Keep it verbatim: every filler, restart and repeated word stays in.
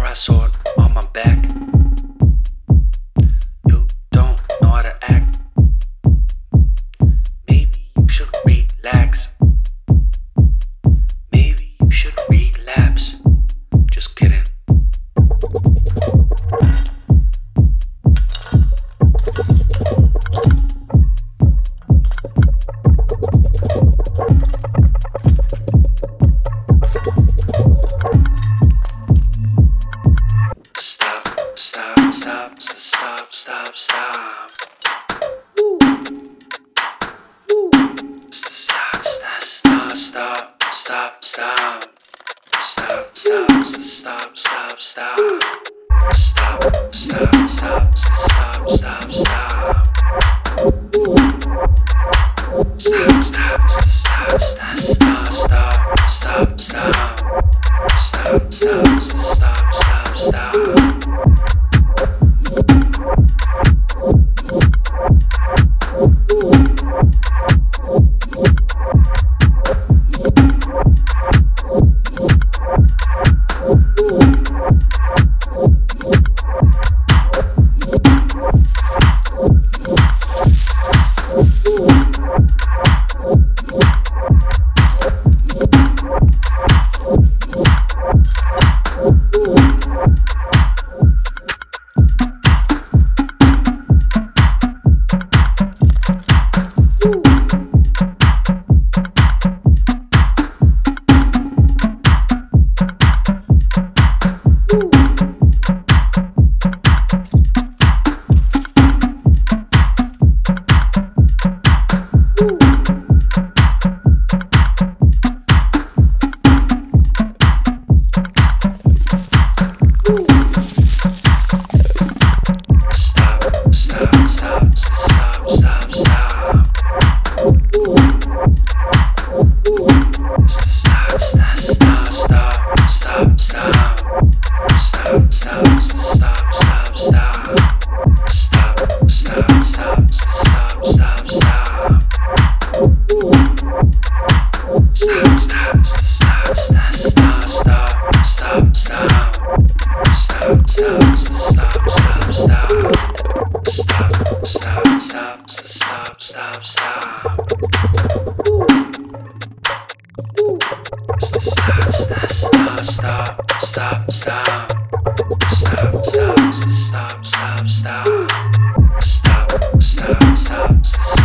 brass sword on my back. You don't know how to act. Maybe you should relax. Maybe you should relapse. Just kidding. Stop, stop, stop, stop, stop, stop. Woo. Woo. Stop, stop, stop, stop, stop, stop. Stop, stop, stop, stop, stop. Stop, stop, stop, stop, stop, stop. Stop, stop, stop, stop, stop, stop, stop, stop. Stop, stop, stop, stop, stop. Stop, stop, stop, stop.